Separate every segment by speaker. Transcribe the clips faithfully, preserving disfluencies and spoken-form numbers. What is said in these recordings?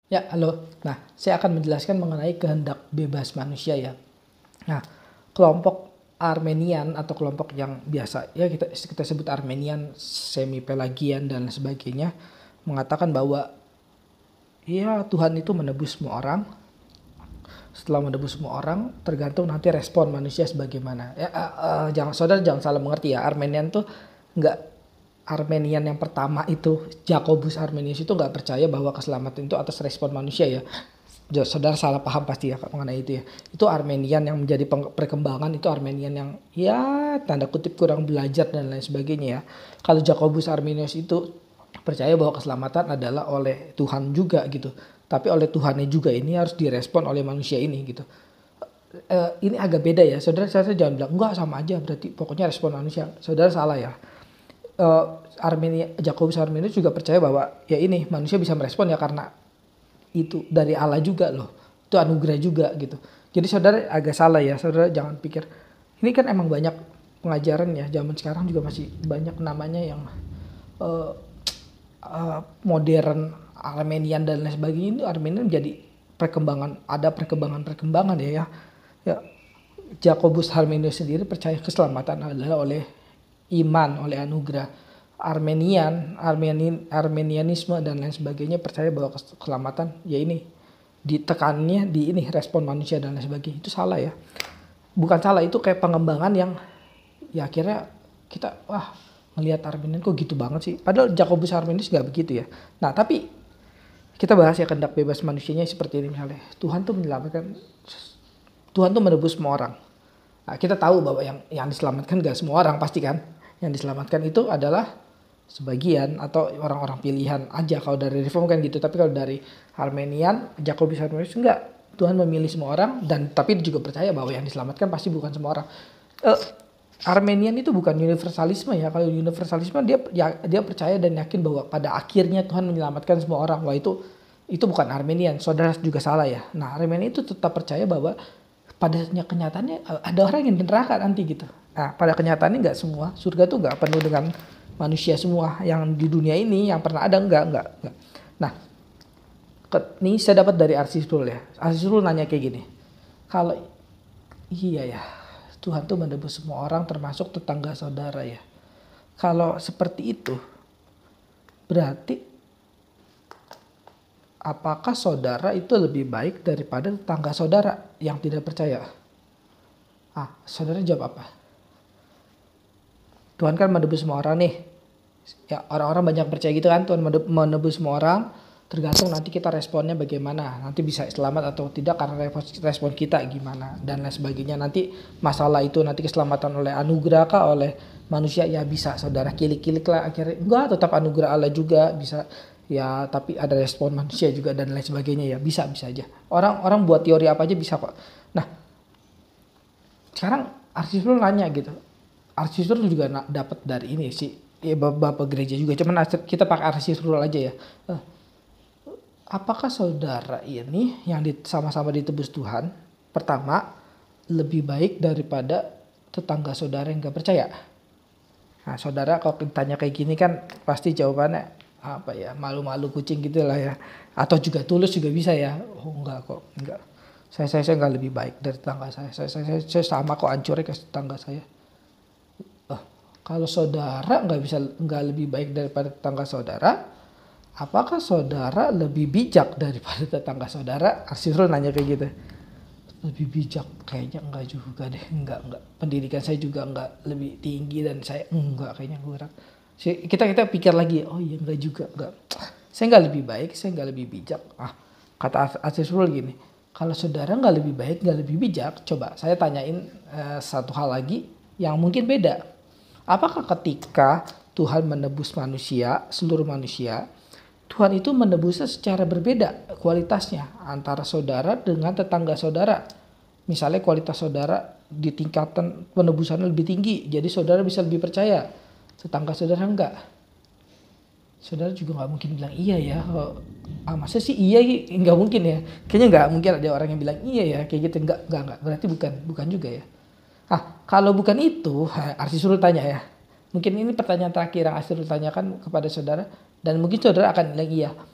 Speaker 1: Ya, halo. Nah, saya akan menjelaskan mengenai kehendak bebas manusia ya. Nah, kelompok Armenian atau kelompok yang biasa ya kita kita sebut Armenian, semi Pelagian dan sebagainya mengatakan bahwa ya Tuhan itu menebus semua orang. Setelah menebus semua orang, tergantung nanti respon manusia sebagaimana. Ya, uh, uh, jangan saudara jangan salah mengerti ya. Armenian tuh nggak Armenian yang pertama itu Jacobus Arminius itu nggak percaya bahwa keselamatan itu atas respon manusia ya. Saudara salah paham pasti ya mengenai itu ya. Itu Armenian yang menjadi perkembangan, itu Armenian yang ya tanda kutip kurang belajar dan lain sebagainya ya. Kalau Jacobus Arminius itu percaya bahwa keselamatan adalah oleh Tuhan juga gitu. Tapi oleh Tuhannya juga ini harus direspon oleh manusia ini gitu. Uh, ini agak beda ya. Saudara saya jangan bilang enggak sama aja berarti pokoknya respon manusia. Saudara salah ya. Uh, Armenia, Jacobus Arminius juga percaya bahwa ya ini manusia bisa merespon ya karena itu dari Allah juga loh, itu anugerah juga gitu. Jadi saudara agak salah ya, saudara jangan pikir ini kan emang banyak pengajaran ya zaman sekarang juga masih banyak namanya yang uh, uh, modern Armenian dan lain sebagainya. Itu Armenian menjadi perkembangan, ada perkembangan-perkembangan ya ya. ya Jacobus Arminius sendiri percaya keselamatan adalah oleh iman, oleh anugerah. Armenian, Armenian, Armenianisme dan lain sebagainya percaya bahwa keselamatan ya ini ditekannya di ini respon manusia dan lain sebagainya. Itu salah ya. Bukan salah, itu kayak pengembangan yang ya akhirnya kita wah ngelihat Armenian kok gitu banget sih. Padahal Jacobus Arminius gak begitu ya. Nah tapi kita bahas ya kehendak bebas manusianya seperti ini misalnya. Tuhan tuh menyelamatkan, Tuhan tuh menebus semua orang. Nah, kita tahu bahwa yang yang diselamatkan gak semua orang pasti kan. Yang diselamatkan itu adalah sebagian atau orang-orang pilihan aja kalau dari reform kan gitu. Tapi kalau dari Armenian, Jacobus Arminius enggak. Tuhan memilih semua orang dan tapi juga percaya bahwa yang diselamatkan pasti bukan semua orang. Uh, Armenian itu bukan universalisme ya. Kalau universalisme dia ya, dia percaya dan yakin bahwa pada akhirnya Tuhan menyelamatkan semua orang. Wah itu itu bukan Armenian. Saudara juga salah ya. Nah, Armenian itu tetap percaya bahwa pada kenyataannya ada orang yang di neraka nanti gitu. Nah, pada kenyataannya nggak semua. Surga tuh nggak penuh dengan manusia semua yang di dunia ini yang pernah ada enggak enggak. enggak. Nah, ke, nih saya dapat dari Arsisrul ya. Arsisrul nanya kayak gini. Kalau iya ya, Tuhan tuh menebus semua orang termasuk tetangga saudara ya. Kalau seperti itu, berarti apakah saudara itu lebih baik daripada tetangga saudara yang tidak percaya? Ah, saudara jawab apa? Tuhan kan menebus semua orang nih. Ya orang-orang banyak percaya gitu kan, Tuhan menebus semua orang. Tergantung nanti kita responnya bagaimana. Nanti bisa selamat atau tidak karena respon kita gimana dan lain sebagainya. Nanti masalah itu nanti keselamatan oleh anugerah kah oleh manusia ya bisa saudara kilik-kilik lah akhirnya. Enggak, tetap anugerah Allah juga bisa. Ya tapi ada respon manusia juga dan lain sebagainya ya bisa bisa aja. Orang-orang buat teori apa aja bisa kok. Nah sekarang Arsisrul nanya gitu. Arsisrul juga dapat dari ini sih ya bapak gereja juga. Cuman kita pakai Arsisrul aja ya. Apakah saudara ini yang sama-sama ditebus Tuhan pertama lebih baik daripada tetangga saudara yang gak percaya? Nah saudara kalau ditanya kayak gini kan pasti jawabannya apa ya malu-malu kucing gitu lah ya. Atau juga tulus juga bisa ya. Oh enggak kok enggak. Saya saya saya enggak lebih baik dari tetangga saya. Saya saya, saya, saya sama kok hancurnya ke tetangga saya. Oh, kalau saudara nggak bisa nggak lebih baik daripada tetangga saudara, apakah saudara lebih bijak daripada tetangga saudara? Arsisrul nanya kayak gitu. Lebih bijak kayaknya enggak juga deh. Enggak enggak. Pendidikan saya juga enggak lebih tinggi dan saya enggak kayaknya kurang. Kita kita pikir lagi, oh iya enggak juga enggak. Saya enggak lebih baik, saya enggak lebih bijak. Ah, kata Arsisrul gini, kalau saudara enggak lebih baik, enggak lebih bijak, coba saya tanyain uh, satu hal lagi yang mungkin beda. Apakah ketika Tuhan menebus manusia, seluruh manusia, Tuhan itu menebusnya secara berbeda kualitasnya antara saudara dengan tetangga saudara. Misalnya kualitas saudara di tingkatan penebusannya lebih tinggi, jadi saudara bisa lebih percaya. Tetangga saudara enggak. Saudara juga nggak mungkin bilang iya ya. Oh, ah, masa sih iya nggak mungkin ya. Kayaknya nggak mungkin ada orang yang bilang iya ya kayak gitu. Enggak enggak enggak. Berarti bukan bukan juga ya. Ah kalau bukan itu, Arsisrul tanya ya. Mungkin ini pertanyaan terakhir yang Arsisrul tanyakan kepada saudara dan mungkin saudara akan bilang iya.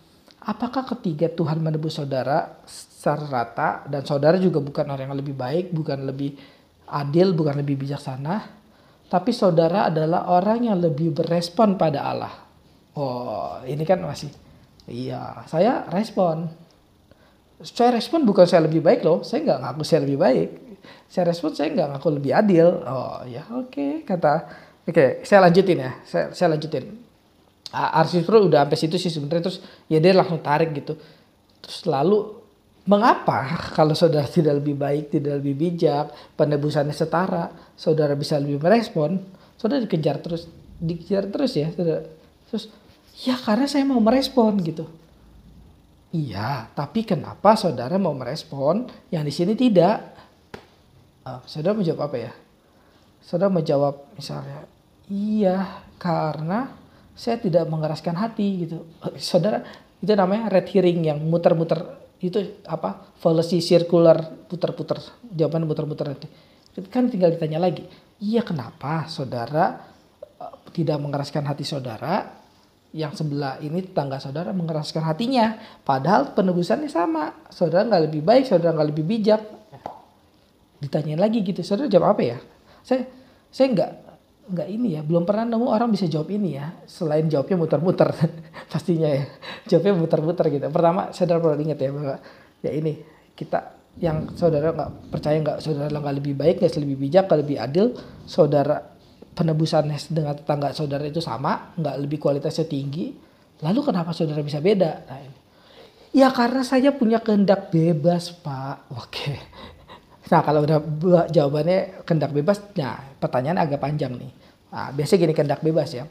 Speaker 1: Apakah ketika Tuhan menebus saudara secara rata dan saudara juga bukan orang yang lebih baik, bukan lebih adil, bukan lebih bijaksana, tapi saudara adalah orang yang lebih berespon pada Allah. Oh, ini kan masih, iya, saya respon. Saya respon bukan saya lebih baik loh, saya nggak ngaku saya lebih baik. Saya respon saya nggak ngaku lebih adil. Oh ya oke, okay, kata, oke, okay, saya lanjutin ya, saya, saya lanjutin. Arsip Pro udah sampai situ sih sebenarnya, terus ya dia langsung tarik gitu. Terus lalu mengapa kalau saudara tidak lebih baik, tidak lebih bijak, penebusannya setara, saudara bisa lebih merespon, saudara dikejar terus, dikejar terus ya, saudara. Terus ya karena saya mau merespon gitu. Iya, tapi kenapa saudara mau merespon yang di sini tidak? Oh, saudara mau jawab apa ya? Saudara mau jawab misalnya, iya karena saya tidak mengeraskan hati gitu. Saudara, itu namanya red herring yang muter-muter, itu apa? Fallacy circular, putar-putar. Jawaban muter-muter nanti. Kan tinggal ditanya lagi, iya kenapa saudara uh, tidak mengeraskan hati saudara? Yang sebelah ini tetangga saudara mengeraskan hatinya. Padahal penebusannya sama. Saudara nggak lebih baik, saudara nggak lebih bijak. Ditanyain lagi gitu, saudara jawab apa ya? Saya saya nggak nggak ini ya, belum pernah nemu orang bisa jawab ini ya. Selain jawabnya muter-muter, pastinya ya. Jawabnya muter-muter gitu. Pertama, saudara perlu ingat ya bahwa ya ini kita yang saudara nggak percaya nggak saudara nggak lebih baik, nggak lebih bijak, nggak lebih adil, saudara penebusannya dengan tetangga saudara itu sama, nggak lebih kualitasnya tinggi, lalu kenapa saudara bisa beda? Nah, ini. Ya karena saya punya kehendak bebas, Pak. Oke. Nah kalau udah jawabannya kehendak bebas, nah pertanyaan agak panjang nih. Nah, biasanya gini kehendak bebas ya.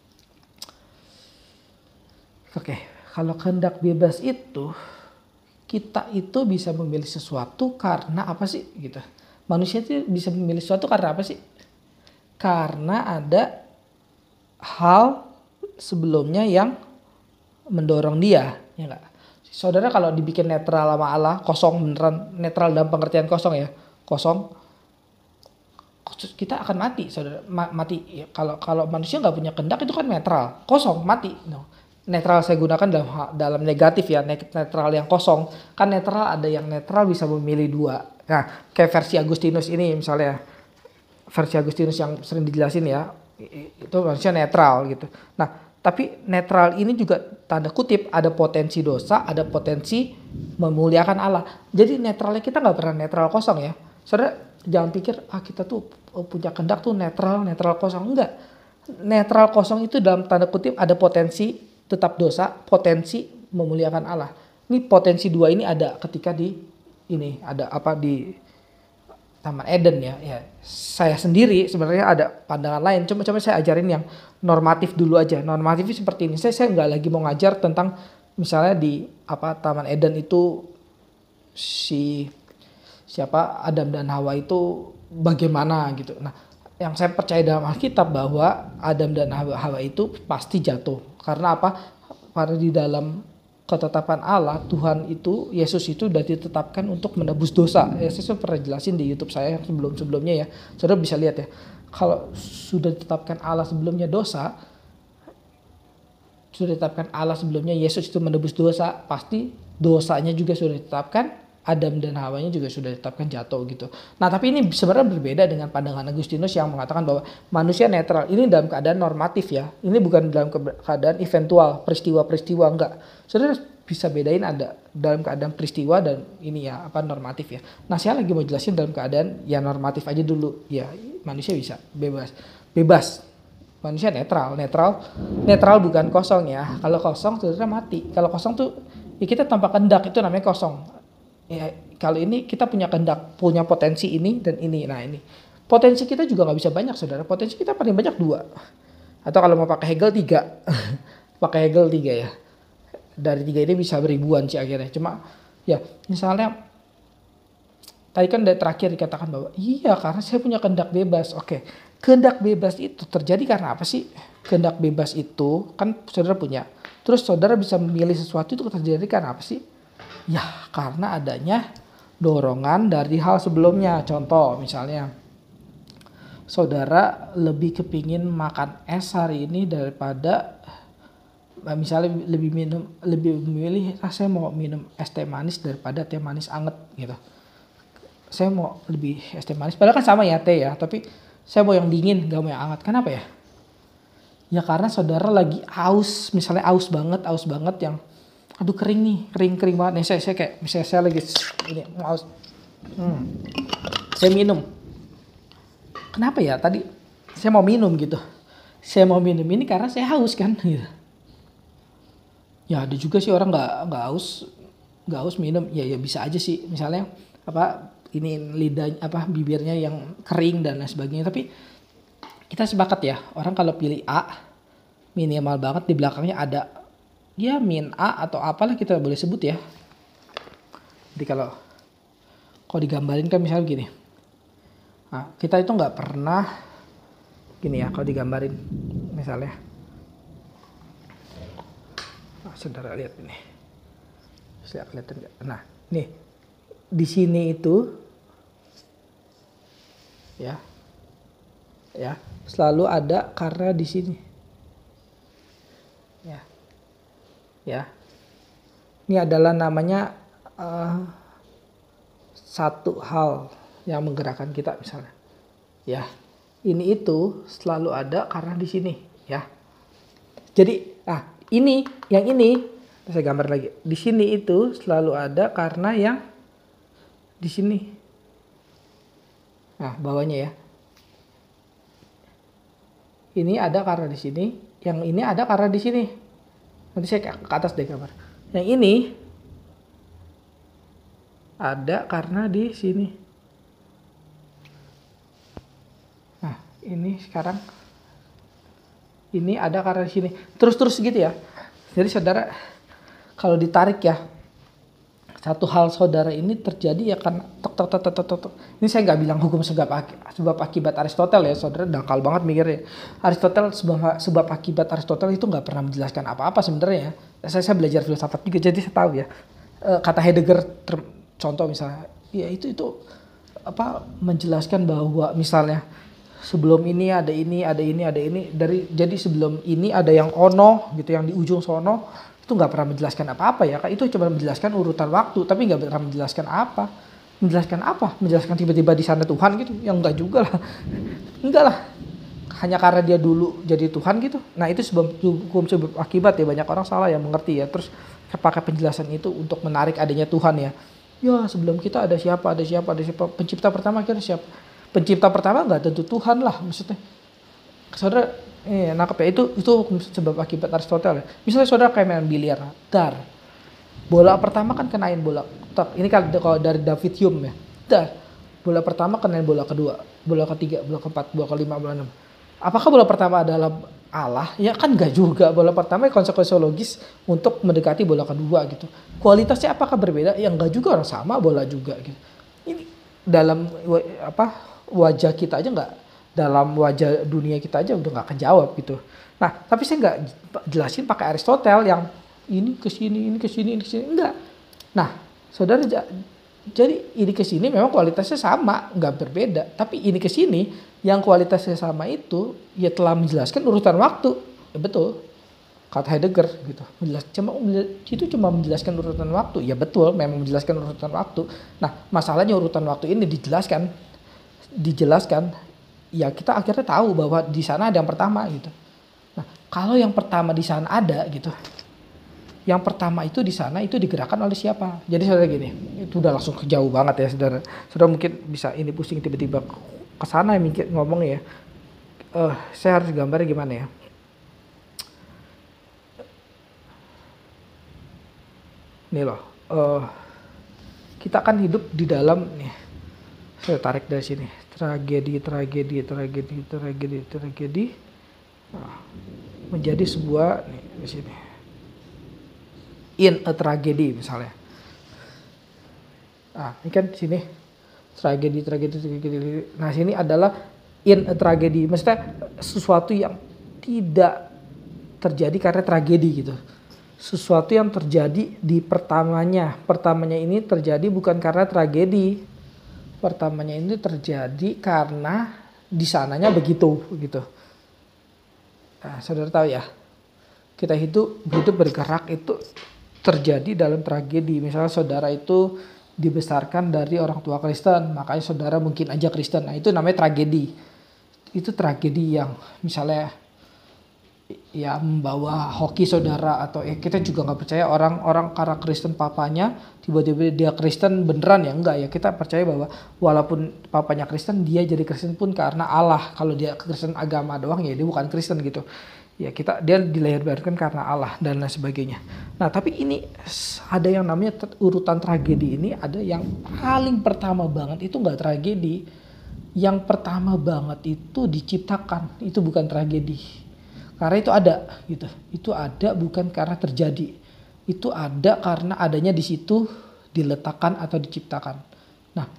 Speaker 1: Oke, kalau kehendak bebas itu, kita itu bisa memilih sesuatu karena apa sih gitu. Manusia itu bisa memilih sesuatu karena apa sih? Karena ada hal sebelumnya yang mendorong dia, ya enggak? Saudara kalau dibikin netral sama Allah, kosong beneran, netral dalam pengertian kosong ya, kosong, kita akan mati, saudara, Ma- mati. Ya, kalau kalau manusia nggak punya kehendak itu kan netral, kosong, mati. No. Netral saya gunakan dalam dalam negatif ya, netral yang kosong. Kan netral ada yang netral bisa memilih dua. Nah, kayak versi Agustinus ini misalnya. Versi Agustinus yang sering dijelasin ya, itu manusia netral gitu. Nah, tapi netral ini juga tanda kutip ada potensi dosa, ada potensi memuliakan Allah. Jadi netralnya kita nggak pernah netral kosong ya. Saudara jangan pikir ah kita tuh punya kehendak tuh netral, netral kosong. Enggak. Netral kosong itu dalam tanda kutip ada potensi tetap dosa, potensi memuliakan Allah. Ini potensi dua ini ada ketika di ini ada apa di Taman Eden ya, ya saya sendiri sebenarnya ada pandangan lain. Coba-coba saya ajarin yang normatif dulu aja. Normatif seperti ini. Saya saya nggak lagi mau ngajar tentang misalnya di apa Taman Eden itu si siapa Adam dan Hawa itu bagaimana gitu. Nah, yang saya percaya dalam Alkitab bahwa Adam dan Hawa, Hawa itu pasti jatuh. Karena apa? Karena di dalam ketetapan Allah, Tuhan itu, Yesus itu sudah ditetapkan untuk menebus dosa. Ya, saya pernah jelasin di YouTube saya sebelum-sebelumnya ya. Saudara bisa lihat ya. Kalau sudah ditetapkan Allah sebelumnya dosa, sudah ditetapkan Allah sebelumnya Yesus itu menebus dosa, pasti dosanya juga sudah ditetapkan. Adam dan Hawanya juga sudah ditetapkan jatuh gitu. Nah tapi ini sebenarnya berbeda dengan pandangan Agustinus yang mengatakan bahwa manusia netral. Ini dalam keadaan normatif ya. Ini bukan dalam keadaan eventual, peristiwa-peristiwa enggak. Saudara bisa bedain ada dalam keadaan peristiwa dan ini ya apa normatif ya. Nah saya lagi mau jelasin dalam keadaan ya normatif aja dulu. Ya manusia bisa bebas. Bebas. Manusia netral. Netral netral bukan kosong ya. Kalau kosong saudara mati. Kalau kosong tuh ya kita tanpa kehendak itu namanya kosong. Ya, kalau ini kita punya kehendak, punya potensi ini dan ini. Nah ini potensi kita juga nggak bisa banyak saudara. Potensi kita paling banyak dua. Atau kalau mau pakai Hegel tiga. Pakai Hegel tiga ya. Dari tiga ini bisa beribuan sih akhirnya. Cuma ya misalnya tadi kan dari terakhir dikatakan bahwa iya karena saya punya kehendak bebas. Oke, kehendak bebas itu terjadi karena apa sih? Kehendak bebas itu kan saudara punya. Terus saudara bisa memilih sesuatu itu terjadi karena apa sih? Ya karena adanya dorongan dari hal sebelumnya. Contoh misalnya saudara lebih kepingin makan es hari ini daripada Misalnya lebih minum lebih memilih ah, saya mau minum es teh manis daripada teh manis anget gitu. Saya mau lebih es teh manis. Padahal kan sama ya teh ya, tapi saya mau yang dingin, gak mau yang hangat. Kenapa ya? Ya karena saudara lagi aus, misalnya aus banget, aus banget yang aduh kering nih, kering-kering banget nih. Saya, saya kayak misalnya saya lagi ini mau aus. Hmm. Saya minum. Kenapa ya? Tadi saya mau minum gitu. Saya mau minum ini karena saya haus kan gitu. Ya ada juga sih orang nggak nggak haus, nggak haus minum. Ya ya bisa aja sih. Misalnya apa ini lidah apa bibirnya yang kering dan lain sebagainya. Tapi kita sepakat ya, orang kalau pilih A minimal banget di belakangnya ada ya min A atau apalah kita boleh sebut ya. Jadi kalau kalau digambarin kan misalnya gini. Nah, kita itu nggak pernah gini ya kalau digambarin misalnya. Nah, saudara lihat ini. Bisa kelihatan nggak? Nah, nih di sini itu ya ya selalu ada karena di sini ya ya ini adalah namanya uh, satu hal yang menggerakkan kita misalnya ya ini itu selalu ada karena di sini ya jadi ah ini yang ini saya gambar lagi di sini itu selalu ada karena yang di sini nah bawahnya ya ini ada karena di sini, yang ini ada karena di sini. Nanti saya ke atas deh gambar. Yang ini ada karena di sini. Nah, ini sekarang ini ada karena di sini. Terus-terus gitu ya. Jadi saudara kalau ditarik ya satu hal saudara ini terjadi ya kan tok tok tok tok tok tok. Ini saya nggak bilang hukum sebab sebab akibat Aristoteles ya saudara dangkal banget mikirnya. Aristoteles sebab sebab akibat Aristoteles itu nggak pernah menjelaskan apa-apa sebenarnya. Saya saya belajar filsafat juga jadi saya tahu ya. Kata Heidegger contoh misalnya ya itu itu apa menjelaskan bahwa misalnya sebelum ini ada ini ada ini ada ini dari jadi sebelum ini ada yang ono gitu yang di ujung sono itu nggak pernah menjelaskan apa-apa ya, itu cuma menjelaskan urutan waktu, tapi nggak pernah menjelaskan apa, menjelaskan apa, menjelaskan tiba-tiba di sana Tuhan gitu, yang enggak juga lah, enggak lah, hanya karena dia dulu jadi Tuhan gitu, nah itu sebab hukum sebab akibat ya banyak orang salah yang mengerti ya, terus pakai penjelasan itu untuk menarik adanya Tuhan ya, ya sebelum kita ada siapa, ada siapa, ada siapa, pencipta pertama kira siapa, pencipta pertama nggak tentu Tuhan lah maksudnya, saudara. Eh, nangkep ya itu itu sebab akibat Aristoteles. Misalnya saudara kayak main biliar, dar. Bola pertama kan kenain bola. Tak, ini kan kalau dari David Hume ya. Dar. Bola pertama kenain bola kedua, bola ketiga, bola keempat, bola kelima, bola enam. Apakah bola pertama adalah Allah? Ya kan enggak juga. Bola pertama konsekuensi logis untuk mendekati bola kedua gitu. Kualitasnya apakah berbeda? Ya enggak juga, orang sama bola juga gitu. Ini dalam apa wajah kita aja enggak dalam wajah dunia kita aja udah nggak kejawab gitu. Nah, tapi saya nggak jelasin pakai Aristoteles yang ini ke sini, ini ke sini, ini ke sini, enggak. Nah, saudara jadi ini ke sini memang kualitasnya sama, nggak berbeda. Tapi ini ke sini yang kualitasnya sama itu ya telah menjelaskan urutan waktu. Ya betul. Kata Heidegger gitu. Menjelas, cuma itu cuma menjelaskan urutan waktu. Ya betul, memang menjelaskan urutan waktu. Nah, masalahnya urutan waktu ini dijelaskan dijelaskan ya kita akhirnya tahu bahwa di sana ada yang pertama gitu. Nah, kalau yang pertama di sana ada gitu. Yang pertama itu di sana itu digerakkan oleh siapa? Jadi saudara gini, itu udah langsung jauh banget ya saudara. Saudara mungkin bisa ini pusing tiba-tiba ke sana mikir ngomong ya. Eh, uh, saya harus gambarnya gimana ya? Nih loh, uh, kita kan hidup di dalam nih. Saya tarik dari sini. Tragedi, tragedi, tragedi, tragedi, tragedi, nah, menjadi sebuah nih di sini. In a tragedy misalnya. Nah, ini kan di sini tragedi, tragedi, tragedi. Nah, sini adalah in a tragedy, maksudnya sesuatu yang tidak terjadi karena tragedi gitu. Sesuatu yang terjadi di pertamanya. Pertamanya ini terjadi bukan karena tragedi. Pertamanya ini terjadi karena di sananya begitu gitu. Nah, saudara tahu ya. kita hidup hidup bergerak itu terjadi dalam tragedi. Misalnya saudara itu dibesarkan dari orang tua Kristen, makanya saudara mungkin aja Kristen. Nah itu namanya tragedi. Itu tragedi yang misalnya ya membawa hoki saudara, atau ya kita juga nggak percaya orang-orang karena Kristen papanya tiba-tiba dia Kristen beneran, ya enggak ya, kita percaya bahwa walaupun papanya Kristen dia jadi Kristen pun karena Allah. Kalau dia Kristen agama doang ya dia bukan Kristen gitu ya, kita dia dilahirkan karena Allah dan lain sebagainya. Nah tapi ini ada yang namanya urutan tragedi. Ini ada yang paling pertama banget itu nggak tragedi, yang pertama banget itu diciptakan, itu bukan tragedi. Karena itu ada gitu. Itu ada bukan karena terjadi. Itu ada karena adanya di situ, diletakkan atau diciptakan. Nah,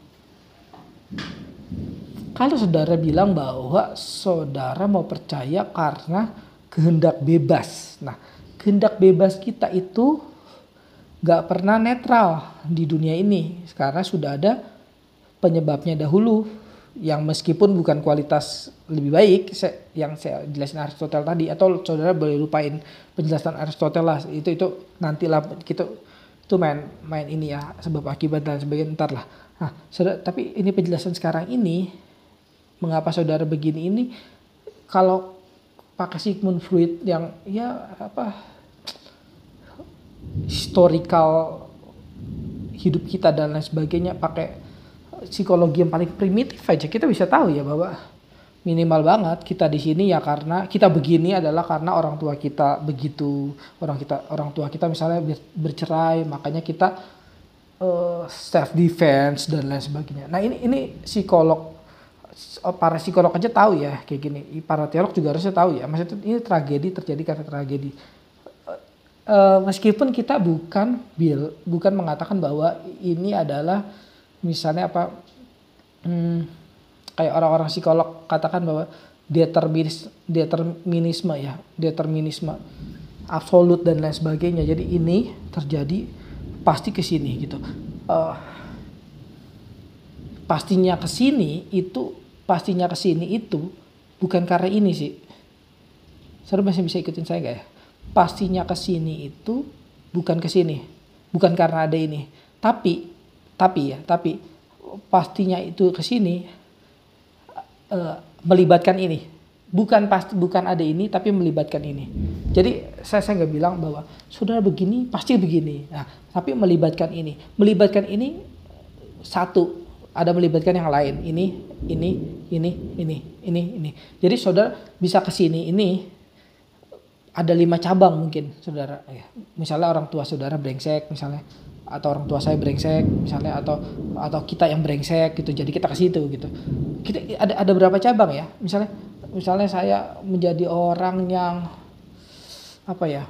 Speaker 1: kalau saudara bilang bahwa saudara mau percaya karena kehendak bebas. Nah, kehendak bebas kita itu gak pernah netral di dunia ini. Karena sudah ada penyebabnya dahulu. Yang meskipun bukan kualitas lebih baik yang saya jelasin Aristoteles tadi, atau saudara boleh lupain penjelasan Aristoteles lah, itu itu nantilah kita itu main main ini ya, sebab akibat dan sebagainya ntar lah. Nah, saudara, tapi ini penjelasan sekarang ini mengapa saudara begini ini, kalau pakai Sigmund Freud yang ya apa historical hidup kita dan lain sebagainya, pakai psikologi yang paling primitif aja kita bisa tahu ya bahwa minimal banget kita di sini ya karena kita begini adalah karena orang tua kita begitu, orang kita orang tua kita misalnya bercerai, makanya kita uh, self defense dan lain sebagainya. Nah ini ini psikolog, para psikolog aja tahu ya kayak gini, para teolog juga harusnya tahu ya, maksudnya ini tragedi terjadi karena tragedi. Uh, meskipun kita bukan bil bukan mengatakan bahwa ini adalah misalnya apa hmm, kayak orang-orang psikolog katakan bahwa determinis determinisme ya determinisme absolut dan lain sebagainya, jadi ini terjadi pasti ke sini gitu, uh, pastinya ke sini itu pastinya ke sini itu bukan karena ini sih. Saudara masih bisa ikutin saya gak ya? Pastinya ke sini itu bukan ke sini, bukan karena ada ini, tapi Tapi ya, tapi pastinya itu ke sini uh, melibatkan ini. Bukan pasti bukan ada ini tapi melibatkan ini. Jadi saya saya nggak bilang bahwa saudara begini pasti begini. Nah, tapi melibatkan ini. Melibatkan ini satu, ada melibatkan yang lain. Ini, ini, ini, ini, ini, ini. Jadi saudara bisa ke sini ini ada lima cabang mungkin saudara. Misalnya orang tua saudara brengsek misalnya, atau orang tua saya brengsek misalnya, atau atau kita yang brengsek gitu, jadi kita ke situ gitu. Kita ada ada berapa cabang ya, misalnya misalnya saya menjadi orang yang apa ya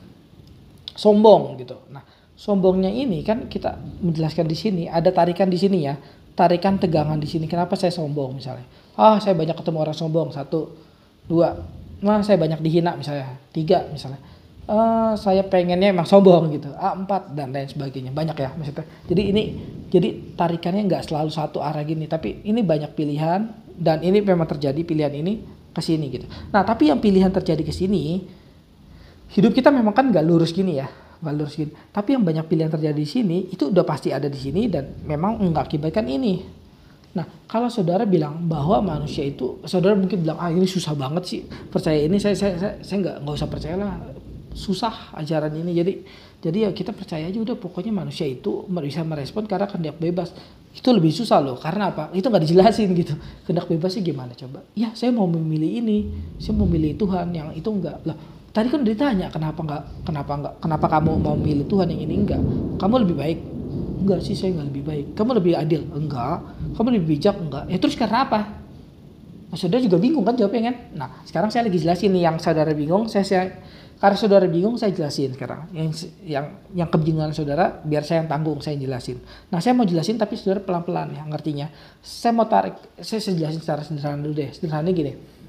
Speaker 1: sombong gitu. Nah sombongnya ini kan kita menjelaskan di sini, ada tarikan di sini ya, tarikan tegangan di sini. Kenapa saya sombong misalnya? Ah saya banyak ketemu orang sombong, satu, dua. Nah saya banyak dihina misalnya, tiga misalnya. Uh, saya pengennya emang sombong gitu, A empat dan lain sebagainya, banyak ya maksudnya. Jadi ini jadi tarikannya nggak selalu satu arah gini, tapi ini banyak pilihan dan ini memang terjadi pilihan ini ke sini gitu. Nah tapi yang pilihan terjadi ke sini, hidup kita memang kan nggak lurus gini ya, nggak lurus gini. Tapi yang banyak pilihan terjadi di sini itu udah pasti ada di sini dan memang nggak akibatkan ini. Nah kalau saudara bilang bahwa manusia itu, saudara mungkin bilang ah ini susah banget sih percaya ini, saya saya saya, saya nggak nggak usah percaya lah. Susah ajaran ini, jadi jadi ya kita percaya aja udah, pokoknya manusia itu bisa merespon karena kehendak bebas. Itu lebih susah loh, karena apa? Itu nggak dijelasin gitu. Kehendak bebasnya gimana coba? Ya saya mau memilih ini, saya mau memilih Tuhan, yang itu enggak lah. Tadi kan udah ditanya kenapa enggak, kenapa enggak, kenapa kamu mau memilih Tuhan yang ini enggak? Kamu lebih baik? Enggak sih, saya enggak lebih baik. Kamu lebih adil? Enggak. Kamu lebih bijak? Enggak. Ya terus karena apa? Nah, saudara juga bingung kan jawabnya kan? Nah sekarang saya lagi jelasin nih yang saudara bingung, saya saya karena saudara bingung saya jelasin sekarang yang yang yang kebingungan saudara biar saya yang tanggung, saya jelasin. Nah saya mau jelasin tapi saudara pelan-pelan ya ngertinya. Saya mau tarik, saya, saya jelasin secara sederhana dulu deh. Sederhananya gini,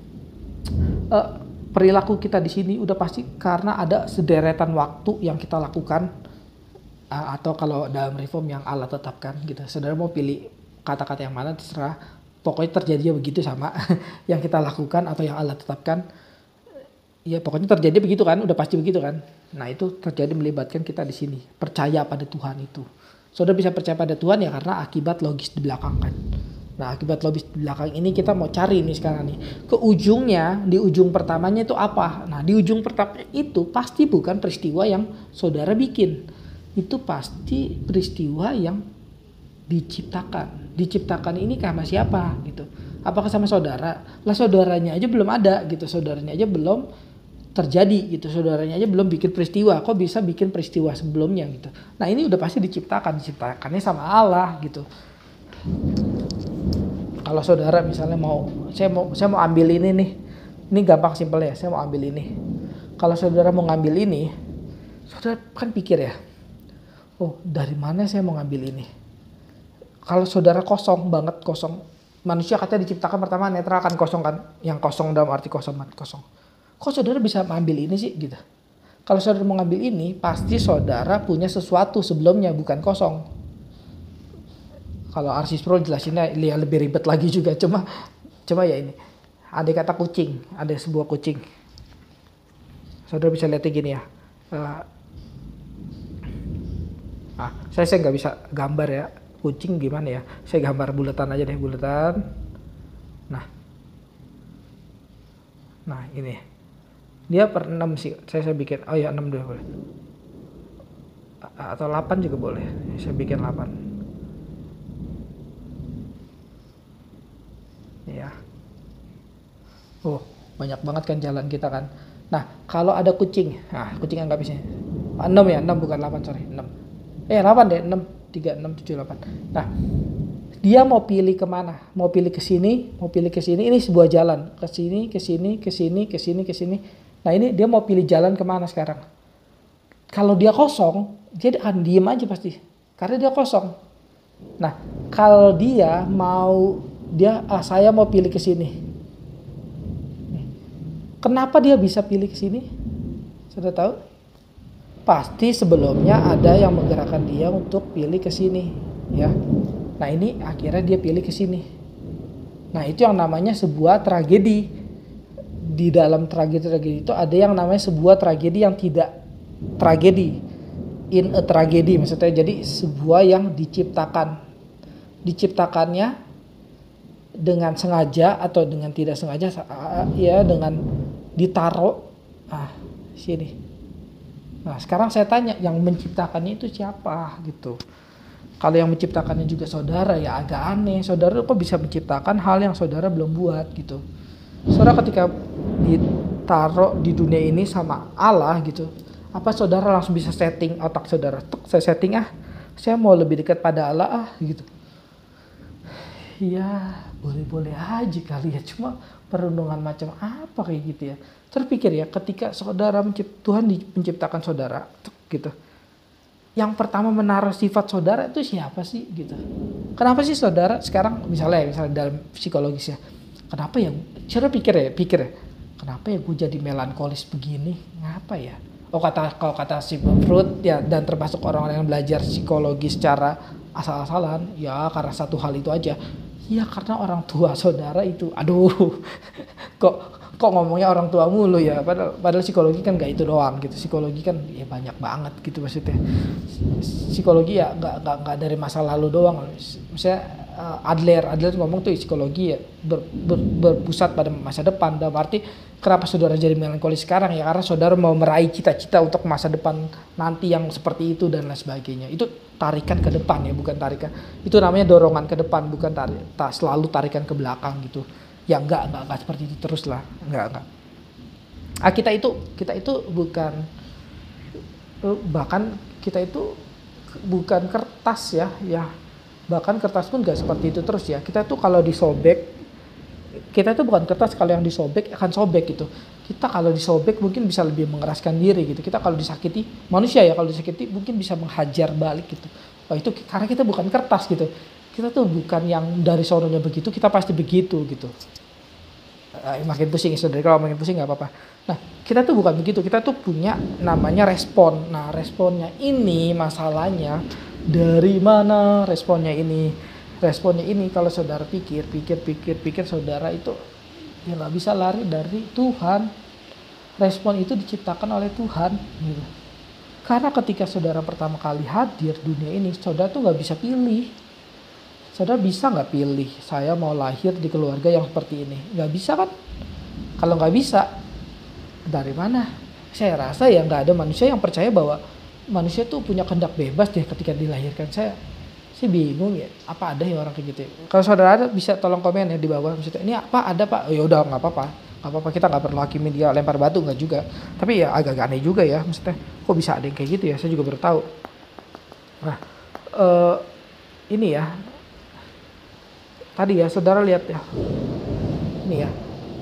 Speaker 1: uh, perilaku kita di sini udah pasti karena ada sederetan waktu yang kita lakukan, uh, atau kalau dalam reform yang Allah tetapkan gitu. Saudara mau pilih kata-kata yang mana terserah. Pokoknya terjadinya begitu sama yang kita lakukan atau yang Allah tetapkan. Ya pokoknya terjadi begitu kan, udah pasti begitu kan. Nah itu terjadi melibatkan kita di sini, percaya pada Tuhan itu. Saudara bisa percaya pada Tuhan ya karena akibat logis di belakang kan. Nah akibat logis di belakang ini kita mau cari nih sekarang nih. Ke ujungnya, di ujung pertamanya itu apa? Nah di ujung pertama itu pasti bukan peristiwa yang saudara bikin. Itu pasti peristiwa yang diciptakan. Diciptakan ini karena siapa gitu. Apakah sama saudara? Lah saudaranya aja belum ada gitu. Saudaranya aja belum terjadi gitu, saudaranya aja belum bikin peristiwa, kok bisa bikin peristiwa sebelumnya gitu. Nah ini udah pasti diciptakan, diciptakannya sama Allah gitu. Kalau saudara misalnya mau, saya mau saya mau ambil ini nih, ini gampang simpel ya, saya mau ambil ini. Kalau saudara mau ngambil ini, saudara kan pikir ya, oh dari mana saya mau ngambil ini? Kalau saudara kosong banget, kosong, manusia katanya diciptakan pertama netral kan, kosong kan, yang kosong dalam arti kosong banget, kosong. Kok saudara bisa mengambil ini sih gitu? Kalau saudara mau ngambil ini, pasti saudara punya sesuatu sebelumnya, bukan kosong. Kalau Arsis Pro jelasinnya ya lebih ribet lagi juga, cuma cuma ya ini. Ada kata kucing, ada sebuah kucing. Saudara bisa lihatnya gini ya. Uh, ah, saya saya nggak bisa gambar ya kucing gimana ya. Saya gambar bulatan aja deh, bulatan. Nah, nah ini. Dia per enam sih, saya, saya bikin, oh ya enam dulu boleh. A- atau delapan juga boleh, saya bikin delapan. Ya. Oh, banyak banget kan jalan kita kan. Nah, kalau ada kucing, nah kucing anggap isinya. enam ya, enam bukan delapan, sorry, enam. Eh, delapan deh, enam, tiga, enam, tujuh, delapan. Nah, dia mau pilih kemana? Mau pilih ke sini, mau pilih ke sini, ini sebuah jalan. Ke sini, ke sini, ke sini, ke sini, ke sini. Nah ini dia mau pilih jalan kemana sekarang. Kalau dia kosong, dia akan diem aja pasti. Karena dia kosong. Nah kalau dia mau, dia ah saya mau pilih ke sini. Kenapa dia bisa pilih ke sini? Sudah tahu? Pasti sebelumnya ada yang menggerakkan dia untuk pilih ke sini. Ya. Nah ini akhirnya dia pilih ke sini. Nah itu yang namanya sebuah tragedi. Di dalam tragedi-tragedi itu ada yang namanya sebuah tragedi yang tidak tragedi, in a tragedi maksudnya, jadi sebuah yang diciptakan, diciptakannya dengan sengaja atau dengan tidak sengaja, ya dengan ditaruh ah sini. Nah sekarang saya tanya, yang menciptakannya itu siapa gitu? Kalau yang menciptakannya juga saudara, ya agak aneh, saudara kok bisa menciptakan hal yang saudara belum buat gitu. Saudara ketika ditaruh di dunia ini sama Allah gitu, apa saudara langsung bisa setting otak saudara? Tuk, saya setting ah, saya mau lebih dekat pada Allah ah gitu. Ya boleh-boleh aja kali ya, cuma perenungan macam apa kayak gitu ya. Terpikir ya ketika saudara mencipt, Tuhan menciptakan saudara tuk, gitu. Yang pertama menaruh sifat saudara itu siapa sih gitu? Kenapa sih saudara sekarang misalnya misalnya dalam psikologis ya? Kenapa ya? Cara pikir ya, pikir ya. Kenapa ya gue jadi melankolis begini? Ngapa ya? Oh kata kalau kata Sigmund Freud ya, dan termasuk orang-orang yang belajar psikologi secara asal-asalan, ya karena satu hal itu aja. Ya karena orang tua saudara itu, aduh, kok kok ngomongnya orang tua mulu ya. Padahal, padahal psikologi kan gak itu doang gitu. Psikologi kan ya banyak banget gitu maksudnya. Psikologi ya gak, gak, gak dari masa lalu doang. Misalnya Adler, Adler ngomong tuh psikologi ya ber, ber, berpusat pada masa depan. Dalam arti kenapa saudara jadi melankolis sekarang ya karena saudara mau meraih cita-cita untuk masa depan nanti yang seperti itu dan lain sebagainya. Itu tarikan ke depan ya, bukan tarikan. Itu namanya dorongan ke depan, bukan tarik, tak selalu tarikan ke belakang gitu. Ya enggak, enggak, enggak seperti itu terus lah, enggak, enggak. Ah kita itu, kita itu bukan, bahkan kita itu bukan kertas ya, ya. Bahkan kertas pun gak seperti itu terus ya. Kita tuh kalau disobek, kita tuh bukan kertas, kalau yang disobek akan sobek gitu. Kita kalau disobek mungkin bisa lebih mengeraskan diri gitu. Kita kalau disakiti, manusia ya kalau disakiti mungkin bisa menghajar balik gitu. Oh itu karena kita bukan kertas gitu. Kita tuh bukan yang dari sononya begitu, kita pasti begitu gitu. Uh, makin pusing ya saudara, kalau makin pusing gak apa-apa. Nah kita tuh bukan begitu, kita tuh punya namanya respon. Nah responnya ini masalahnya, dari mana responnya ini? Responnya ini kalau saudara pikir, pikir, pikir, pikir saudara itu ya nggak bisa lari dari Tuhan. Respon itu diciptakan oleh Tuhan. Gitu. Karena ketika saudara pertama kali hadir dunia ini, saudara tuh nggak bisa pilih. Saudara bisa nggak pilih, saya mau lahir di keluarga yang seperti ini? Nggak bisa kan? Kalau nggak bisa, dari mana? Saya rasa ya nggak ada manusia yang percaya bahwa manusia tuh punya kehendak bebas deh ketika dilahirkan. Saya sih bingung ya, apa ada ya orang kayak gitu ya? Kalau saudara ada bisa tolong komen ya di bawah. Maksudnya ini apa ada pak? Oh, ya udah nggak apa-apa. Gak apa-apa, kita gak perlu hakimi dia lempar batu, gak juga. Tapi ya agak-agak aneh juga ya, maksudnya kok bisa ada yang kayak gitu ya, saya juga baru tahu. Nah uh, ini ya, tadi ya saudara lihat ya, ini ya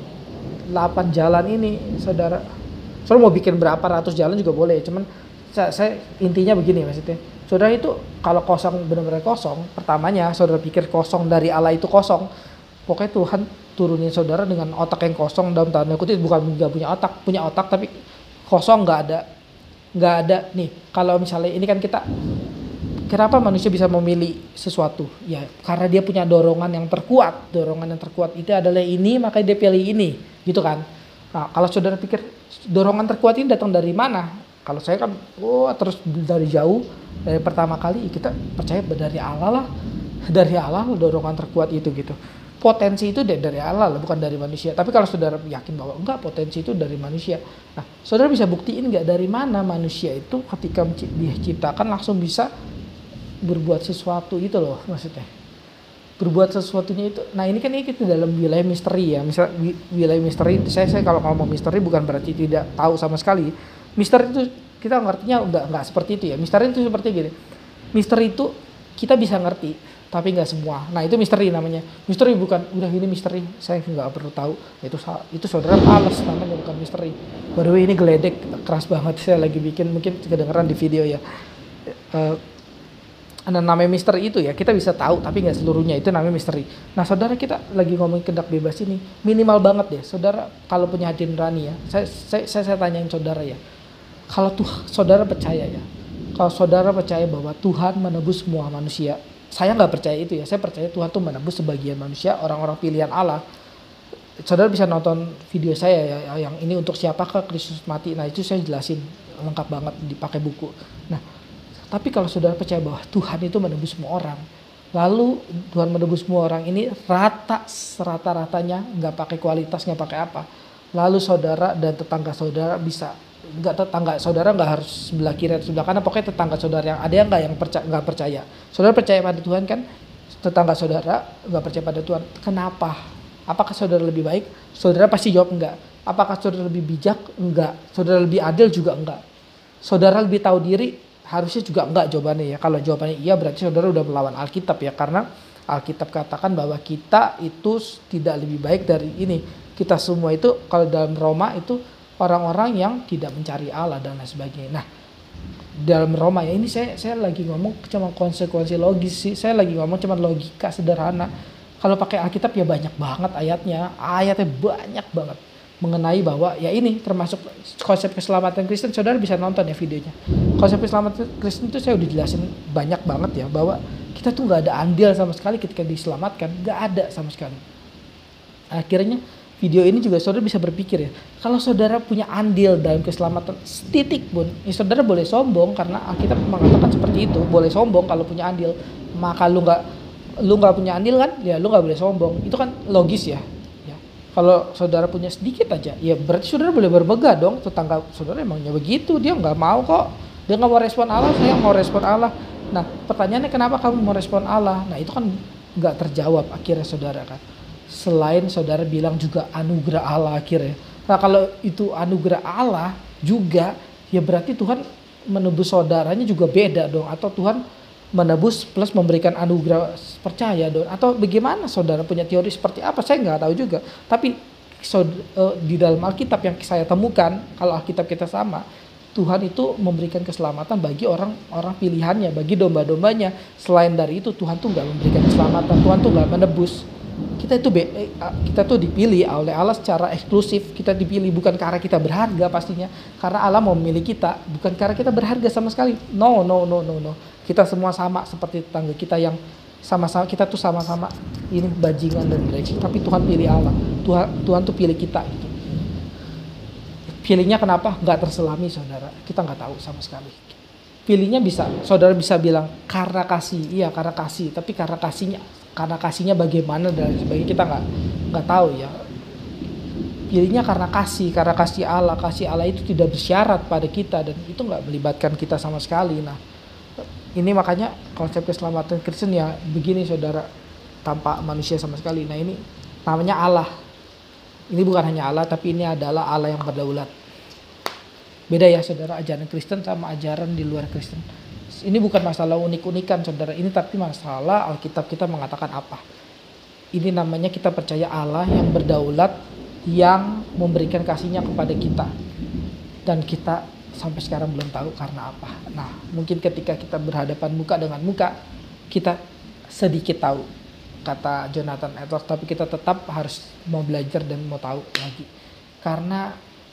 Speaker 1: delapan jalan ini saudara, saudara mau bikin berapa ratus jalan juga boleh, cuman saya, saya intinya begini maksudnya, saudara itu kalau kosong benar-benar kosong, pertamanya saudara pikir kosong dari Allah itu kosong, pokoknya Tuhan turunin saudara dengan otak yang kosong, dalam tanda kutip bukan nggak punya otak, punya otak tapi kosong, nggak ada nggak ada nih. Kalau misalnya ini kan kita, kenapa manusia bisa memilih sesuatu ya, karena dia punya dorongan yang terkuat. Dorongan yang terkuat itu adalah ini, makanya dia pilih ini gitu kan. Nah kalau saudara pikir dorongan terkuat ini datang dari mana, kalau saya kan oh terus dari jauh, dari pertama kali kita percaya dari Allah lah, dari Allah dorongan terkuat itu gitu. Potensi itu dari Allah lah, bukan dari manusia. Tapi kalau saudara yakin bahwa enggak, potensi itu dari manusia. Nah, saudara bisa buktiin enggak dari mana manusia itu ketika diciptakan langsung bisa berbuat sesuatu itu loh maksudnya. Berbuat sesuatunya itu. Nah, ini kan ini kita dalam wilayah misteri ya. Misal wilayah misteri, saya saya kalau ngomong misteri bukan berarti tidak tahu sama sekali. Misteri itu kita ngertinya enggak enggak seperti itu ya. Misteri itu seperti gini. Misteri itu kita bisa ngerti, tapi nggak semua. Nah itu misteri namanya. Misteri bukan udah ini misteri, saya nggak perlu tahu. Itu itu saudara males namanya, bukan misteri. Baru ini geledek keras banget, saya lagi bikin, mungkin kedengeran di video ya. Uh, ada namanya misteri itu ya, kita bisa tahu tapi nggak seluruhnya, itu namanya misteri. Nah saudara, kita lagi ngomongin kehendak bebas ini minimal banget deh saudara, kalau punya hati nurani ya. Saya saya saya, saya tanyain saudara ya, kalau tuh saudara percaya ya, kalau saudara percaya bahwa Tuhan menebus semua manusia. Saya nggak percaya itu ya, saya percaya Tuhan tuh menebus sebagian manusia, orang-orang pilihan Allah. Saudara bisa nonton video saya ya, yang ini untuk siapakah Kristus mati. Nah itu saya jelasin lengkap banget, dipakai buku. Nah tapi kalau saudara percaya bahwa Tuhan itu menebus semua orang, lalu Tuhan menebus semua orang ini rata, serata-ratanya, nggak pakai kualitas, nggak pakai apa, lalu saudara dan tetangga saudara bisa, nggak tetangga saudara nggak harus sebelah kiri atau sebelah kanan, pokoknya tetangga saudara yang ada yang nggak yang percaya nggak percaya, saudara percaya pada Tuhan kan, tetangga saudara nggak percaya pada Tuhan, kenapa? Apakah saudara lebih baik? Saudara pasti jawab enggak. Apakah saudara lebih bijak? Enggak. Saudara lebih adil? Juga enggak. Saudara lebih tahu diri? Harusnya juga enggak jawabannya ya. Kalau jawabannya iya, berarti saudara udah melawan Alkitab ya, karena Alkitab katakan bahwa kita itu tidak lebih baik dari ini. Kita semua itu kalau dalam Roma itu orang-orang yang tidak mencari Allah dan lain sebagainya. Nah, dalam Roma ya, ini saya saya lagi ngomong cuma konsekuensi logis sih. Saya lagi ngomong cuma logika sederhana. Kalau pakai Alkitab ya banyak banget ayatnya. Ayatnya banyak banget mengenai bahwa ya ini termasuk konsep keselamatan Kristen. Saudara bisa nonton ya videonya. Konsep keselamatan Kristen itu saya udah jelasin banyak banget ya, bahwa kita tuh nggak ada andil sama sekali ketika diselamatkan, nggak ada sama sekali. Akhirnya video ini juga saudara bisa berpikir ya, kalau saudara punya andil dalam keselamatan setitik pun, ya saudara boleh sombong karena Alkitab mengatakan seperti itu, boleh sombong kalau punya andil. Maka lu nggak lu nggak punya andil kan, ya lu nggak boleh sombong. Itu kan logis ya. Ya. Kalau saudara punya sedikit aja, ya berarti saudara boleh berbegah dong. Tetangga saudara emangnya begitu, dia nggak mau kok. Dia nggak mau respon Allah, saya mau respon Allah. Nah pertanyaannya, kenapa kamu mau respon Allah? Nah itu kan nggak terjawab akhirnya saudara kan. Selain saudara bilang juga anugerah Allah akhirnya. Nah kalau itu anugerah Allah juga, ya berarti Tuhan menebus saudaranya juga beda dong. Atau Tuhan menebus plus memberikan anugerah percaya dong, atau bagaimana? Saudara punya teori seperti apa? Saya nggak tahu juga. Tapi di dalam Alkitab yang saya temukan, kalau Alkitab kita sama, Tuhan itu memberikan keselamatan bagi orang-orang pilihannya, bagi domba-dombanya. Selain dari itu Tuhan tuh nggak memberikan keselamatan, Tuhan tuh nggak menebus. Kita itu kita tuh dipilih oleh Allah secara eksklusif. Kita dipilih bukan karena kita berharga pastinya, karena Allah mau memilih kita, bukan karena kita berharga sama sekali. No, no, no, no, no. Kita semua sama seperti tetangga kita yang sama-sama, kita tuh sama-sama ini bajingan dan brengsek, tapi Tuhan pilih Allah. Tuhan Tuhan tuh pilih kita gitu. Feelingnya kenapa nggak terselami saudara? Kita nggak tahu sama sekali. Feelingnya bisa, saudara bisa bilang karena kasih, iya karena kasih. Tapi karena kasihnya, karena kasihnya bagaimana dan sebagainya kita nggak nggak tahu ya. Feelingnya karena kasih, karena kasih Allah. Kasih Allah itu tidak bersyarat pada kita dan itu nggak melibatkan kita sama sekali. Nah, ini makanya konsep keselamatan Kristen ya begini saudara, tanpa manusia sama sekali. Nah ini namanya Allah. Ini bukan hanya Allah, tapi ini adalah Allah yang berdaulat. Beda ya saudara, ajaran Kristen sama ajaran di luar Kristen. Ini bukan masalah unik-unikan saudara, ini tapi masalah Alkitab kita mengatakan apa. Ini namanya kita percaya Allah yang berdaulat, yang memberikan kasihnya kepada kita. Dan kita sampai sekarang belum tahu karena apa. Nah mungkin ketika kita berhadapan muka dengan muka, kita sedikit tahu. Kata Jonathan Edwards, tapi kita tetap harus mau belajar dan mau tahu lagi. Karena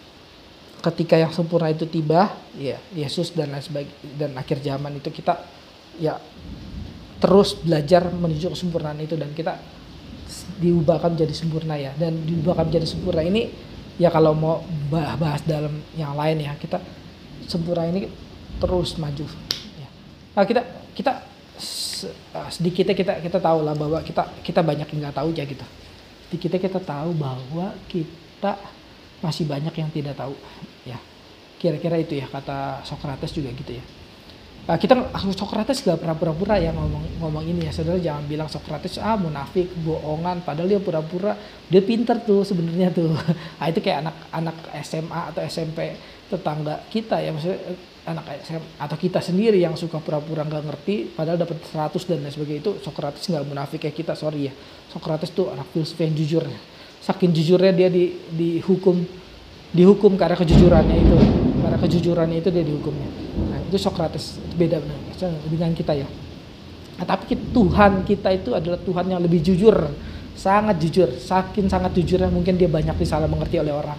Speaker 1: ketika yang sempurna itu tiba, ya Yesus dan lain sebagainya, dan akhir zaman itu kita ya terus belajar menuju kesempurnaan itu dan kita diubahkan menjadi sempurna ya. Dan diubahkan menjadi sempurna ini ya kalau mau bahas dalam yang lain ya, kita sempurna ini terus maju. Ya. Nah kita kita sedikitnya kita kita tahu lah bahwa kita kita banyak yang nggak tahu ya gitu. Sedikitnya kita tahu bahwa kita masih banyak yang tidak tahu ya. Kira-kira itu ya kata Socrates juga gitu ya. Nah, kita Socrates gak pernah pura-pura ya ngomong ngomong ini ya saudara, jangan bilang Socrates ah munafik, bohongan, padahal dia pura-pura, dia pinter tuh sebenarnya tuh. Nah itu kayak anak-anak S M A atau S M P tetangga kita ya, maksudnya anak S M A atau kita sendiri yang suka pura-pura nggak ngerti padahal dapat seratus dan lain sebagainya. Itu Socrates nggak munafik kayak kita, sorry ya. Socrates tuh anak filsuf yang jujur. Saking jujurnya dia di dihukum dihukum karena kejujurannya itu. Karena kejujurannya itu dia dihukumnya. Nah, itu Socrates beda benar dengan kita ya. Nah, tapi Tuhan kita itu adalah Tuhan yang lebih jujur, sangat jujur, saking sangat jujurnya mungkin dia banyak disalah mengerti oleh orang.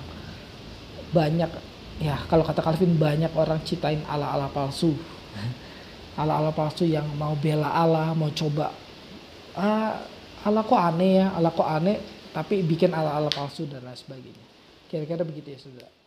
Speaker 1: Banyak ya kalau kata Calvin, banyak orang ciptain ala-ala palsu. Ala-ala palsu yang mau bela Allah, mau coba ah, Allah kok aneh ya, Allah kok aneh, tapi bikin ala-ala palsu dan lain sebagainya. Kira-kira begitu ya saudara.